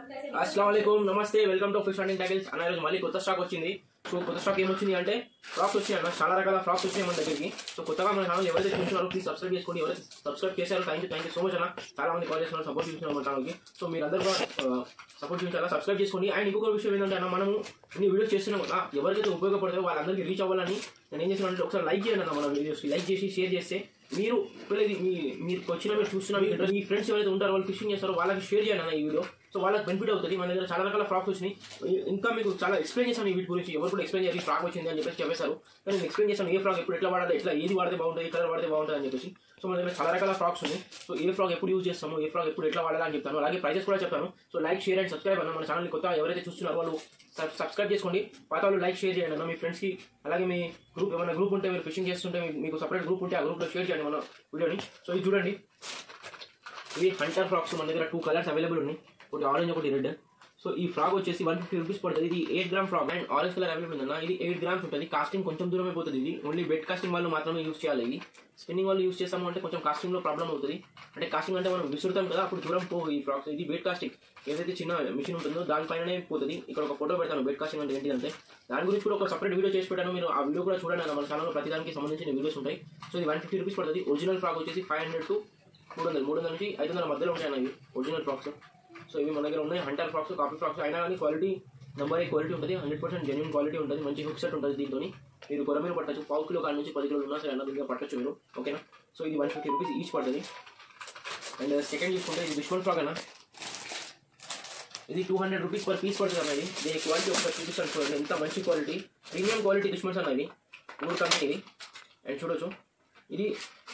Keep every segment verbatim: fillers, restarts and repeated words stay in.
अस्सलाम वालेकुम, नमస్తే, welcome to fish hunting tackles అన్న. రోజు మళ్ళీ కొత్త స్టాక్ వచ్చింది. సో కొత్త స్టాక్ ఏమొచ్చింది అంటే ఫ్రాక్స్ వచ్చినాయి అన్న. చాలా రకాల ఫ్రాక్స్ వచ్చినాయి మన దగ్గరికి. సో కొత్తగా మన ఛానల్ ఎవరైతే చూస్తున్నారో ప్లీజ్ సబ్స్క్రైబ్ చేసుకోండి. ఎవరైతే సబ్స్క్రైబ్ చేశారో thank you thank you so much అన్న. చాలా మంది కాల్ చేస్తున్నారు, సపోర్ట్ చూస్తున్నారు మన ఛానల్కి. సో మీరు అందరూ కూడా సపోర్ట్ చూపించాలా, సబ్స్క్రైబ్ చేసుకోండి. అండ్ ఇంకొక విషయం ఏంటంటే అన్న, మనము ఇన్ని వీడియోస్ చేస్తున్నాం కదా, ఎవరికైతే ఉపయోగపడతారో వాళ్ళందరికీ రీచ్ అవ్వాలని నేను ఏం చేస్తున్నానంటే ఒకసారి లైక్ చేయండి అన్న. మన వీడియోస్కి లైక్ చేసి షేర్ చేస్తే మీరు మీ మీరు వచ్చినా మీరు చూస్తున్నా మీ ఫ్రెండ్స్ ఎవరైతే ఉంటారో వాళ్ళు ఫిషింగ్ చేస్తారో వాళ్ళకి షేర్ చేయండి అన్న ఈ వీడియో. సో వాళ్ళకి బెనిఫిట్ అవుతుంది. మన దగ్గర చాలా రకాల ఫ్రాక్స్ వచ్చినాయి. ఇంకా మీకు చాలా ఎక్స్ప్లెయిన్ చేశాను ఈ వీటి గురించి. ఎవరు కూడా ఎక్స్ప్లెయిన్ చేసి ఫ్రాక్ వచ్చింది అని చెప్పేసి చెప్పేశారు. కానీ నేను ఎక్స్ప్లెయిన్ చేశాను ఏ ఫ్రాక్ ఎప్పుడు ఎట్లా వాడాలి, ఎట్లా ఏది వాడితే బాగుంటుంది, ఏ కలర్ వాడితే బాగుంటుంది అని చెప్పేసి. సో మన దగ్గర చాలా రకాల ఫ్రాక్స్ ఉన్నాయి. సో ఏ ఫ్రాక్ ఎప్పుడు యూజ్ చేస్తాము, ఏ ఫ్రాక్ ఎప్పుడు ఎట్లా వాడాలి అని చెప్తాను. అలాగే ప్రైజెస్ కూడా చెప్తాను. So like share and subscribe అన్న. మన ఛానల్ కొత్త ఎవరైతే చూస్తున్నారో వాళ్ళు సబ్స్క్రైబ్ చేసుకోండి. పాత వాళ్ళు లైక్ షేర్ చేయండి అన్న మీ ఫ్రెండ్స్కి. అలాగే మీ గ్రూప్ ఏమైనా గ్రూప్ ఉంటే, మీరు ఫిషింగ్ చేస్తుంటే మీకు సపరేట్ గ్రూప్ ఉంటే ఆ గ్రూప్లో షేర్ చేయండి మన వీడియోని. సో ఇది చూడండి, ఇవి హంటర్ ఫ్రాక్స్. మన దగ్గర టూ కలర్స్ అవైలబుల్ ఉన్నాయి, ఒకటి ఆరెంజ్ ఒకటి రెడ్. సో ఈ ఫ్రాక్ వచ్చేసి వన్ ఫిఫ్టీ రూపీస్ పడుతుంది. ఇది eight gram frog and orange colour available ఉందన్న. ఇది ఎయిట్ గ్రామ్స్ ఉంటుంది. కాస్టింగ్ కొంచెం దూరం అయిపోతుంది. ఇది ఓన్లీ బెడ్ కాస్టింగ్ వాళ్ళు మాత్రమే యూస్ చేయాలి. ఇది స్పిన్నింగ్ వాళ్ళు యూస్ చేస్తాము అంటే కొంచెం కాస్టింగ్లో ప్రాబ్లం అవుతుంది. అంటే కాస్టింగ్ అంటే మనం విసురుతాం కదా, అప్పుడు దూరం పో ఈ ఫ్రాక్స్. ఇది బెడ్ కాస్టింగ్ ఏదైతే చిన్న మిషన్ ఉంటుందో దానిపైనే పోతుంది. ఇక్కడ ఒక ఫోటో పెడతాను బెడ్ కాస్టింగ్ అంటే ఏంటి అంటే. దాని గురించి కూడా ఒక సపరేట్ వీడియో చేసి పెట్టాను. మీరు ఆ వీడియో కూడా చూడండి అన్న. మన ఛానల్లో ప్రతి దానికి సంబంధించిన వీడియోస్ ఉంటాయి. సో ఇది వన్ ఫిఫ్టీ రూపీస్ పడుతుంది. ఒరిజినల్ ఫ్రాక్ వచ్చేసి ఫైవ్ హండ్రెడ్ టు మూడు వందలు మూడు వందల నుంచి ఐదు వందల మధ్యలో ఉంటాయి అన్న ఇవి ఒరిజినల్ ఫ్రాక్స్. సో ఇవి మన దగ్గర ఉన్నాయి హంటర్ ఫ్రాక్స్, కాపీ ఫ్రాక్స్. అయినా కానీ క్వాలిటీ నెంబర్ ఏ క్వాలిటీ ఉంటుంది, హండ్రెడ్ పర్సెంట్ జెన్యున్ క్వాలిటీ ఉంటుంది. మంచి హుక్ సెట్ ఉంటుంది. దీంతో మీరు కొర మీరు పట్టచ్చు. పావు కిలో కాడ నుంచి పది కిలోలు ఉన్నా సరే అన్న దీంట్లో పట్టచ్చు మీరు. ఓకేనా. సో ఇది వన్ ఫిఫ్టీ రూపీస్ ఈచ్ పడుతుంది. అండ్ సెకండ్ చూసుకుంటే ఇది దుష్మన్ ఫ్రాక్ అన్న. ఇది two hundred rupees per piece పడుతుంది అన్న. ఇది దీని క్వాలిటీ ఒకసారి చూపిస్తాను చూడండి. ఎంత మంచి క్వాలిటీ, ప్రీమియం క్వాలిటీ దుష్మన్స్ అన్న. ఇది మూడు కంపెనీ ఇది. అండ్ చూడొచ్చు, ఇది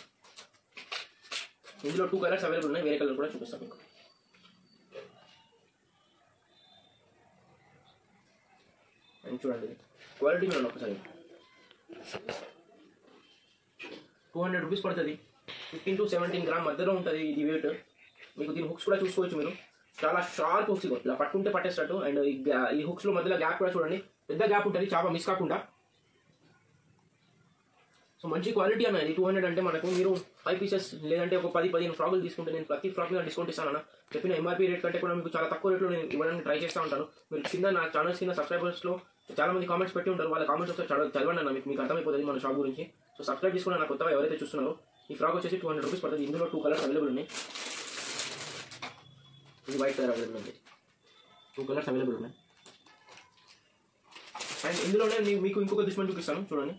ఇందులో టూ కలర్స్ అవైలబుల్ ఉన్నాయి. వేరే కలర్ కూడా చూపిస్తాను మీకు. అండ్ చూడండి క్వాలిటీ మీరు ఒకసారి టూ హండ్రెడ్ రూపీస్ పడుతుంది. ఫిఫ్టీన్ టు సెవెంటీన్ గ్రామ్ మధ్యలో ఉంటుంది ఇది వెయిట్. మీకు దీని హుక్స్ కూడా చూసుకోవచ్చు మీరు. చాలా షార్ప్ హుక్స్, ఇలా పట్టుకుంటే పట్టేటట్టు. అండ్ ఈ హుక్స్లో మధ్యలో గ్యాప్ కూడా చూడండి, పెద్ద గ్యాప్ ఉంటుంది, చేప మిస్ కాకుండా. సో మంచి క్వాలిటీ అన్న. ఇది టూ హండ్రెడ్ అంటే మనకు మీరు ఫైవ్ పీసెస్ లేదంటే ఒక పది పదిహేను ఫ్రాకులు తీసుకుంటే నేను ప్రతి ఫ్రాక్ మీద డిస్కౌంట్ ఇస్తాను అన్న. చెప్పిన ఎంఆర్పీ రేట్ కంటే కూడా మీకు చాలా తక్కువ రేట్లో నేను ఇవ్వడానికి ట్రై చేస్తూ ఉంటాను. మీరు కింద నా ఛానల్స్ కింద సబ్స్క్రైబర్స్లో చాలా మంది కామెంట్స్ పెట్టి ఉంటారు. వాళ్ళ కామెంట్స్ ఒకసారి చదవ చదవండి అన్న. మీకు మీకు అర్థమైపోతుంది మన షాప్ గురించి. సో సబ్స్క్రైబ్ చేసుకుని నా కొత్తగా ఎవరైతే చూస్తున్నారో. ఈ ఫ్రాక్ వచ్చేసి టూ హండ్రెడ్ రూపీస్ పడుతుంది. ఇందులో టూ కలర్స్ అవైలబుల్ ఉన్నాయి. ఇది వైట్ కలర్ అవైలబుల్ ఉంది. టూ కలర్స్ అవైలబుల్ ఉన్నాయి. అండ్ ఇందులోనే మీకు ఇంకొక దుష్మన్ చూపిస్తాను చూడండి.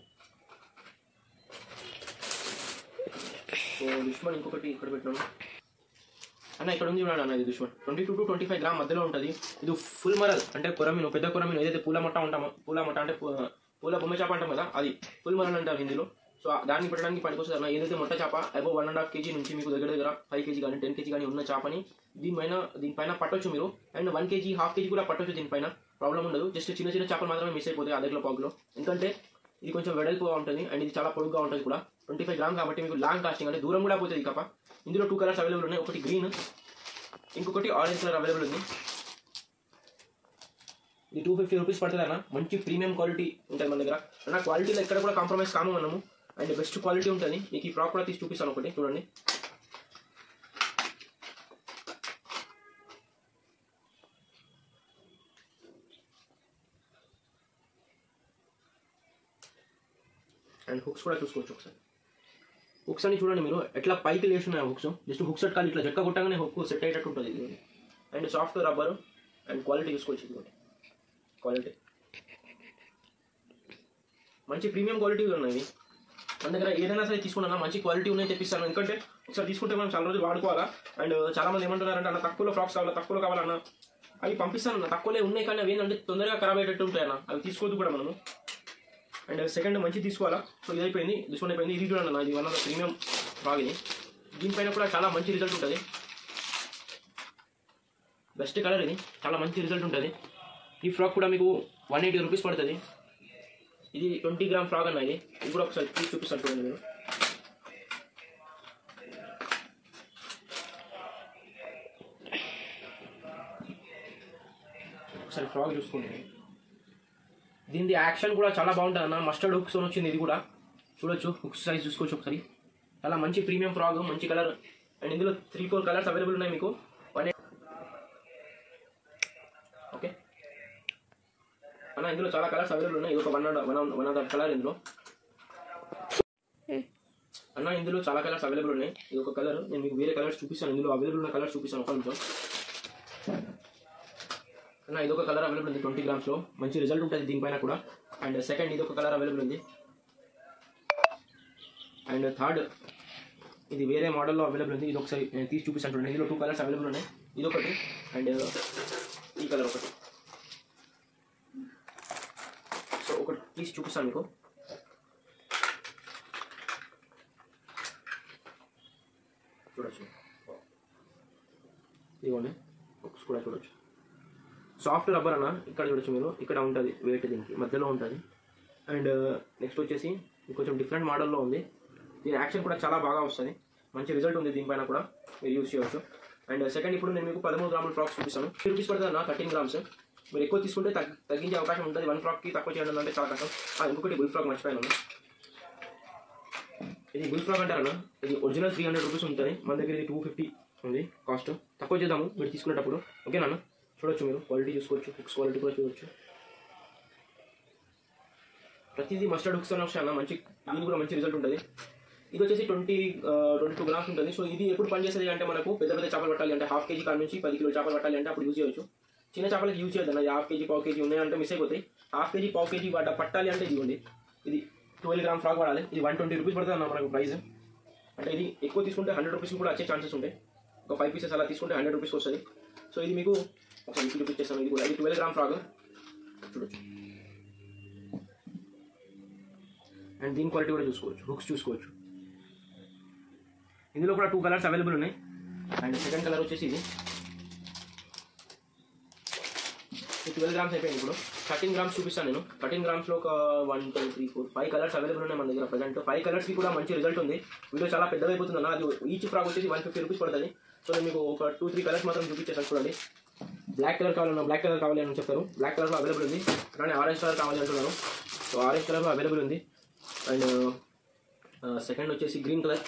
సో దుష్మన్ ఇంకొకటి ఇక్కడ పెట్టినాను అన్న. ఇక్కడ ఉంది చూడండి అన్న. ఇది Dushman twenty two to twenty five gram మధ్యలో ఉంటుంది. ఇది ఫుల్ మరల్ అంటే కొరమీను, పెద్ద కొరమీను ఏదైతే పూల మొట్ట ఉంటామో, పూల మొట్ట అంటే పూల బొమ్మ చేప అంటాం కదా, అది ఫుల్ మరల్ అంటారు హిందీలో. సో దాన్ని పెట్టడానికి పనికొస్తుంది అన్న. ఏదైతే మొట్ట చేప above one and half KG నుంచి మీకు దగ్గర దగ్గర ఫైవ్ కేజీ కానీ టెన్ కేజీ కానీ ఉన్న చేపని దీనిపైన దీనిపైన పట్టొచ్చు మీరు. And one KG half KG కూడా పట్టొచ్చు దీనిపైన, ప్రాబ్లం ఉండదు. జస్ట్ చిన్న చిన్న చేపలు మాత్రమే మిస్ అయిపోతాయి అదే దగ్గర పాకులో. ఎందుకంటే ఇది కొంచెం వెడల్పుగా ఉంటుంది అండ్ ఇది చాలా పొడుగుగా ఉంటుంది కూడా. ట్వంటీ ఫైవ్ గ్రామ్ కాబట్టి మీకు లాంగ్ కాస్టింగ్ అంటే దూరం కూడా పోతుంది కప్ప. ఇందులో టూ కలర్స్ అవైలబుల్ ఉన్నాయి, ఒకటి గ్రీన్ ఇంకొకటి ఆరెంజ్ కలర్ అవైలబుల్ ఉంది. ఇది టూ ఫిఫ్టీ రూపీస్ పడుతుంది అన్న. మంచి ప్రీమియం క్వాలిటీ ఉంటుంది మన దగ్గర అన్న. క్వాలిటీలో ఎక్కడ కూడా కాంప్రమైజ్ కాము మనము. అండ్ బెస్ట్ క్వాలిటీ ఉంటుంది. మీకు ఈ ఫ్రాక్ కూడా తీసి చూపిస్తాను ఒకటి చూడండి. అండ్ హుక్స్ కూడా చూసుకోవచ్చు ఒకసారి. హుక్స్ అని చూడండి మీరు ఎట్లా పైకి లేస్తున్నాయి హుక్స్. జస్ట్ హుక్ సెట్ కాదు, ఇట్లా జక్క కొట్టగానే హుక్ సెట్ అయ్యేటట్టు ఉంటుంది ఇది. And soft rubber and quality చూసుకోవచ్చు. ఇది క్వాలిటీ మంచి ప్రీమియం క్వాలిటీ ఉన్నాయి. మన దగ్గర ఏదైనా సరే తీసుకున్నా మంచి క్వాలిటీ ఉన్నాయి తెప్పిస్తాను. ఎందుకంటే ఒకసారి తీసుకుంటే మనం చాలా రోజులు వాడుకోవాలా. అండ్ చాలా మంది ఏమంటున్నారంటే అన్న తక్కువలో ఫ్రాక్స్ కావాలా, తక్కువలో కావాలన్నా అవి పంపిస్తాను అన్న. తక్కువలే ఉన్నాయి కానీ అవి ఏంటంటే తొందరగా ఖరాబ్ అయ్యేటట్టు ఉంటాయన్న. అవి తీసుకోవద్దు కూడా మనము. అండ్ సెకండ్ మంచి తీసుకోవాలా. సో ఇది అయిపోయింది, దుష్మన్ అయిపోయింది. ఇది చూడండి అన్న, ఇది one of the premium frog. ఇది దీనిపైన కూడా చాలా మంచి రిజల్ట్ ఉంటుంది. బెస్ట్ కలర్ ఇది, చాలా మంచి రిజల్ట్ ఉంటుంది. ఈ ఫ్రాక్ కూడా మీకు వన్ ఎయిటీ రూపీస్ పడుతుంది. ఇది ట్వంటీ గ్రామ్ ఫ్రాక్ అన్న. ఇది ఇది కూడా ఒకసారి తీసి చూపిస్తాను చూడండి మీరు. ఒకసారి ఫ్రాక్ చూసుకోండి. దీని యాక్షన్ కూడా చాలా బాగుంటుంది అన్న. మస్టర్డ్ హుక్స్ వచ్చింది ఇది కూడా చూడొచ్చు. హుక్స్ సైజ్ చూసుకోవచ్చు ఒకసారి. చాలా మంచి ప్రీమియం ఫ్రాక్, మంచి కలర్. అండ్ ఇందులో త్రీ ఫోర్ కలర్స్ అవైలబుల్ ఉన్నాయి మీకు. వన్ అన్న ఇందులో చాలా కలర్స్ అవైలబుల్ ఉన్నాయి. ఇది ఒక one one one of the colour ఇందులో అన్న. ఇందులో చాలా కలర్స్ అవైలబుల్ ఉన్నాయి. ఇది ఒక కలర్. నేను మీకు వేరే కలర్స్ చూపిస్తాను. ఇందులో అవైలబుల్ ఉన్న కలర్స్ చూపిస్తాను ఒక నిమిషం అన్న. ఇది ఒక కలర్ అవైలబుల్ ఉంది ట్వంటీ గ్రామ్స్లో. మంచి రిజల్ట్ ఉంటుంది దీనిపైన కూడా. అండ్ సెకండ్ ఇది ఒక కలర్ అవైలబుల్ ఉంది. అండ్ థర్డ్ ఇది వేరే మోడల్లో అవైలబుల్ ఉంది. ఇది ఒకసారి నేను తీసి చూపిస్తాను చూడండి. ఇందులో టూ కలర్స్ అవైలబుల్ ఉన్నాయి. ఇది ఒకటి అండ్ ఈ కలర్ ఒకటి. సో ఒకటి తీసి చూపిస్తాను మీకు. చూడొచ్చు ఇదిగోండి బుక్స్ కూడా చూడొచ్చు. సాఫ్ట్ రబ్బర్ అన్న. ఇక్కడ చూడొచ్చు మీరు. ఇక్కడ ఉంటుంది వెయిట్ దీనికి మధ్యలో ఉంటుంది. అండ్ నెక్స్ట్ వచ్చేసి కొంచెం డిఫరెంట్ మోడల్లో ఉంది. దీని యాక్షన్ కూడా చాలా బాగా వస్తుంది. మంచి రిజల్ట్ ఉంది దీనిపైన కూడా. మీరు యూస్ చేయవచ్చు. అండ్ సెకండ్ ఇప్పుడు నేను మీకు పదమూడు గ్రాముల ఫ్రాక్స్ చూపిస్తాను. త్రీ రూపీస్ పడుతుంది అన్న థర్టీన్ గ్రామ్స్. మీరు ఎక్కువ తీసుకుంటే తగ్గి తగ్గించే అవకాశం ఉంటుంది. వన్ ఫ్రాక్కి తక్కువ చేయడం అంటే చాలా కష్టం. ఇంకొకటి బుల్ ఫ్రాక్ మర్చిపోయాను. ఇది బుల్ ఫ్రాక్ అంటారన్న. ఇది ఒరిజినల్ త్రీ హండ్రెడ్ రూపీస్ ఉంటుంది. మన దగ్గర ఇది టూ ఫిఫ్టీ ఉంది కాస్ట్. తక్కువ చేద్దాము మీరు తీసుకునేటప్పుడు. ఓకేనా అన్న? చూడొచ్చు మీరు. క్వాలిటీ చూసుకోవచ్చు. హుక్స్ క్వాలిటీ కూడా చూడొచ్చు. ప్రతిదీ మస్టర్డ్ హుక్స్ అని వస్తాయి అన్న. మంచి దీని కూడా మంచి రిజల్ట్ ఉంటుంది. ఇది వచ్చేసి ట్వంటీ ట్వంటీ టూ గ్రామ్స్ ఉంటుంది. సో ఇది ఎప్పుడు పనిచేస్తుంది అంటే మనకు పెద్ద పెద్ద చేపలు పట్టాలి అంటే హాఫ్ కేజీ కాడ నుంచి పది కిలో చేపలు పట్టాలి అంటే అప్పుడు యూజ్ చేయవచ్చు. చిన్న చేపలకి యూజ్ చేయొద్దు అన్న. హాఫ్ కేజీ పావు కేజీ ఉన్నాయంటే మిస్ అయిపోతాయి. హాఫ్ కేజీ పావు కేజీ వాట పట్టాలి అంటే ఇదిగోండి. ఇది ట్వెల్వ్ గ్రామ్ ఫ్రాక్ పడాలి. ఇది వన్ ట్వంటీ రూపీస్ పడుతుంది అన్న మనకు ప్రైస్. అంటే ఇది ఎక్కువ తీసుకుంటే హండ్రెడ్ రూపీస్ కూడా వచ్చే ఛాన్సెస్ ఉంటాయి. ఒక ఫైవ్ పీసెస్ అలా తీసుకుంటే హండ్రెడ్ రూపీస్కి వస్తుంది. సో ఇది మీకు ఒక మీకు చూపించేస్తాను. ఇది కూడా ఇది ట్వెల్వ్ గ్రామ్ ఫ్రాక్ చూడొచ్చు. అండ్ దీని క్వాలిటీ కూడా చూసుకోవచ్చు. హుక్స్ చూసుకోవచ్చు. ఇందులో కూడా టూ కలర్స్ అవైలబుల్ ఉన్నాయి. అండ్ సెకండ్ కలర్ వచ్చేసి ఇది ట్వెల్వ్ గ్రామ్స్ అయిపోయింది. ఇప్పుడు థర్టీన్ గ్రామ్స్ చూపిస్తాను నేను. థర్టీన్ గ్రామ్స్లో ఒక one two three four five colours available ఉన్నాయి మన దగ్గర ప్రజెంట్. ఫైవ్ కలర్స్కి కూడా మంచి రిజల్ట్ ఉంది. వీడియో చాలా పెద్దగా అయిపోతుంది అన్న. అది ఈచ్ ఫ్రాక్ వచ్చేసి వన్ ఫిఫ్టీ రూపీస్ పడుతుంది. సో నేను మీకు ఒక టూ త్రీ కలర్స్ మాత్రం చూపించేసాను చూడండి. బ్లాక్ కలర్ కావాలన్నా బ్లాక్ కలర్ కావాలి అని చెప్తారు. బ్లాక్ కలర్లో అవైలబుల్ ఉంది. అలానే ఆరెంజ్ కలర్ కావాలి అంటున్నాను. సో ఆరెంజ్ కలర్లో అవైలబుల్ ఉంది. అండ్ సెకండ్ వచ్చేసి గ్రీన్ కలర్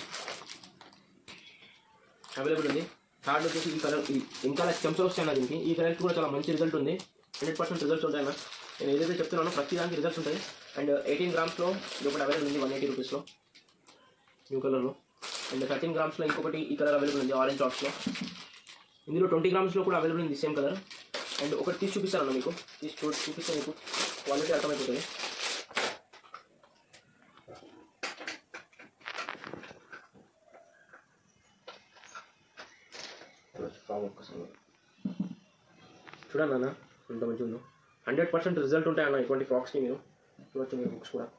అవైలబుల్ ఉంది. థర్డ్ వచ్చేసి ఈ కలర్. ఈ ఇంకా స్టెమ్స్ వస్తాయి అన్న దీనికి. ఈ కలర్కి కూడా చాలా మంచి రిజల్ట్ ఉంది. హండ్రెడ్ పర్సెంట్ రిజల్ట్స్ ఉంటాయి అన్న. నేను ఏదైతే చెప్తున్నానో ప్రతి దానికి రిజల్ట్స్ ఉంటాయి. అండ్ ఎయిటీన్ గ్రామ్స్లో ఇది ఒకటి అవైలబుల్ ఉంది వన్ ఎయిటీ రూపీస్లో న్యూ కలర్లో. అండ్ థర్టీన్ గ్రామ్స్లో ఇంకొకటి ఈ కలర్ అవైలబుల్ ఉంది ఆరెంజ్ డాట్స్లో. ఇందులో ట్వంటీ గ్రామ్స్లో కూడా అవైలబుల్ ఉంది సేమ్ కలర్. అండ్ ఒకటి తీసి చూపిస్తాను మీకు. తీసి చూ చూపిస్తే మీకు క్వాలిటీ అర్థమైపోతుంది. చూడండి అన్న ఎంత మంచిగా ఉందో. హండ్రెడ్ పర్సెంట్ రిజల్ట్ ఉంటాయి అన్న ఇటువంటి ఫ్రాక్స్కి. మీరు చూడొచ్చు మీరు బుక్స్ కూడా.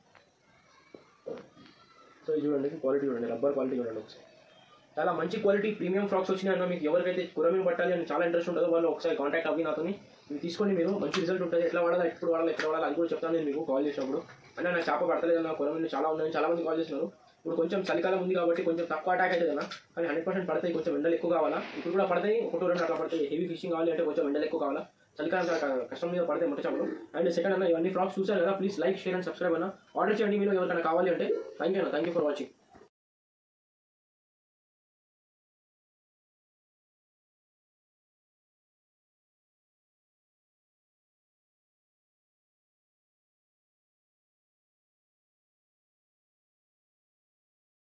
సో ఇది చూడండి క్వాలిటీ చూడండి. రబ్బర్ క్వాలిటీ చూడండి ఒకసారి. చాలా మంచి క్వాలిటీ ప్రీమియం ఫ్రాక్స్ వచ్చినాయి అన్న. మీకు ఎవరికైతే కురమీను పట్టాలి అని చాలా ఇంట్రెస్ట్ ఉంటుందో వాళ్ళు ఒకసారి కాంటాక్ట్ అవ్వి నాతో. మీరు తీసుకోండి. మీరు మంచి రిజల్ట్ ఉంటుంది. ఎట్లా వాడాలి, ఎప్పుడు వాడాలి, ఎక్కడ వాడాలి అది కూడా చెప్తాను నేను మీకు కాల్ చేసినప్పుడు. అంటే నా చేప పడతలేదు అన్న, కురమీను చాలా ఉన్నాయని చాలా మంది కాల్ చేస్తున్నారు. ఇప్పుడు కొంచెం చలికాలం ఉంది కాబట్టి కొంచెం తక్కువ అటాక్ అవుతుంది కదా. కానీ హండ్రెడ్ పర్సెంట్ పడతాయి. కొంచెం ఎండలు ఎక్కువ కావాలా. ఇప్పుడు కూడా పడతాయి. ఒకటో రెండు అట్లా పడతాయి. హెవీ ఫిషింగ్ కావాలి అంటే కొంచెం ఎండలు ఎక్కువ కావాలా. చలికాలం కష్టం మీద పడితే మొట్ట చేపలు. అండ్ సెకండ్ అన్న ఇవన్నీ ఫ్రాక్స్ చూసారు కదా. Please like share and subscribe అన్న. ఆర్డర్ చేయండి మీరు ఎవరికైనా కావాలి అంటే. థ్యాంక్ యూ అన్న. Thank you for watching.